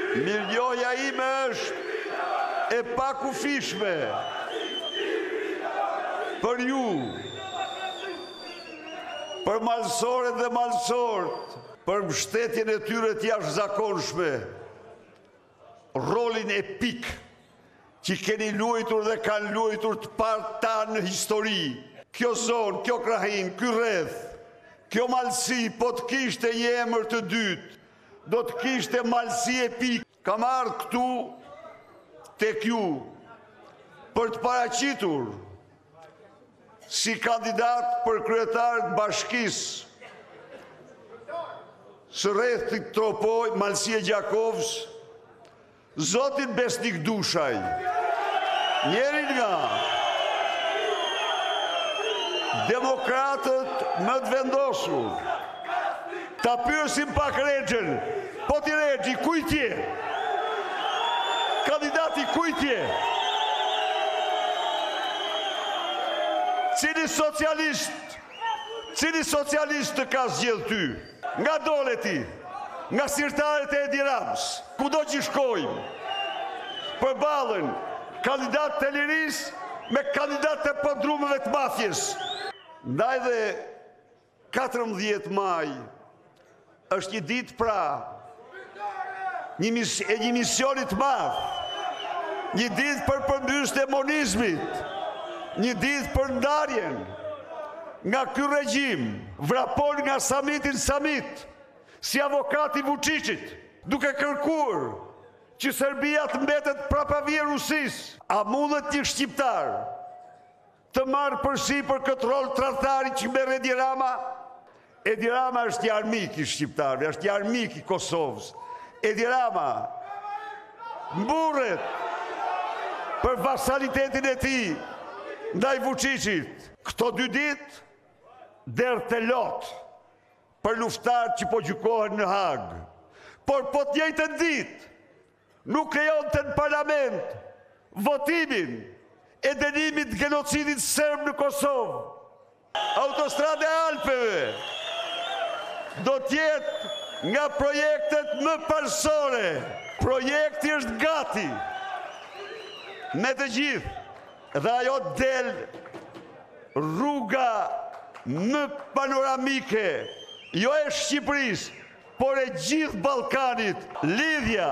Mirënjohja ime është e pakufishme për ju, për malësorët dhe malësorët, për mbështetjen e tyre të jashtëzakonshme, rolin epik që keni luajtur dhe kanë luajtur të parta në histori. Kjo zonë, kjo krahin, ky rreth, kjo malësi, po të kishte një emër të dytë, do të kishte malësi epik. Kam ardhur këtu tek ju për të paraqitur si kandidat për kryetar të bashkisë së rrethit Tropoj, Malësia Gjakovës, zotin Besnik Dushaj, njerin nga demokratët më të vendosur. Ta pyesim pak Rexhën, po ti Rexhi, kujt je? Kandidati kujt je? Cili socialist të ka zgjedh ty? Nga dole ti, nga sirtaret e Edi Ramës, kudo që shkojmë, përballën kandidat të lirisë me kandidat të podrumeve të mafjes. Ndaj dhe 14 maj është një ditë pra një misionit madh, një ditë për përmbysjen e demonizmit, një ditë për ndarjen nga ky regjim, vrapon nga samitin samit, si avokati Vučićit, duke kërkuar që Serbia të mbetet prapavie Rusisë. A mundet një shqiptar të marrë përsipër këtë rol tradhtari që merr Edi Rama? Edi Rama është një armik i shqiptarëve, është një armik i Kosovës. Edi Rama mburret për vasalitetin e tij ndaj Vučićit. Këto 2 ditë derë të lot për luftarët që po gjykohen në Hagë. Por po të njëjtën ditë nuk lejonte në parlament votimin e dënimit të genocidit serb në Kosovë. Autostrada e Alpeve do t'jetë nga projektet më parësore. Projekti është gati me të gjithë dhe ajo del rruga më panoramike, jo e Shqipërisë, por e gjithë Ballkanit. Lidhja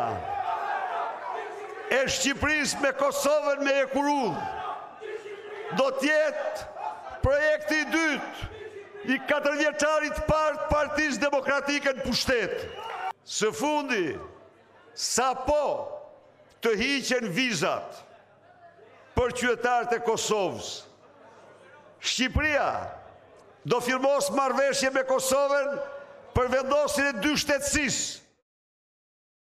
e Shqipërisë me Kosovën me Ekurudh do t'jetë projekti i dytë i 4 vjeçarit parë të Partisë Demokratike në pushtet. Së fundi, sapo të hiqen vizat për qytetarët e Kosovës, Shqipëria do firmos marrëveshje me Kosovën për vendosjen e 2 shtetësisë.